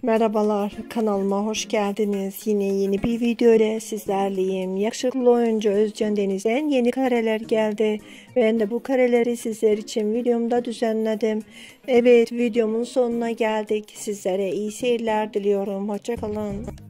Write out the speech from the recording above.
Merhabalar, kanalıma hoş geldiniz. Yine yeni bir video ile sizlerleyim. Yakışıklı oyuncu Özcan Deniz'den yeni kareler geldi. Ben de bu kareleri sizler için videomda düzenledim. Evet, videomun sonuna geldik. Sizlere iyi seyirler diliyorum. Hoşça kalın.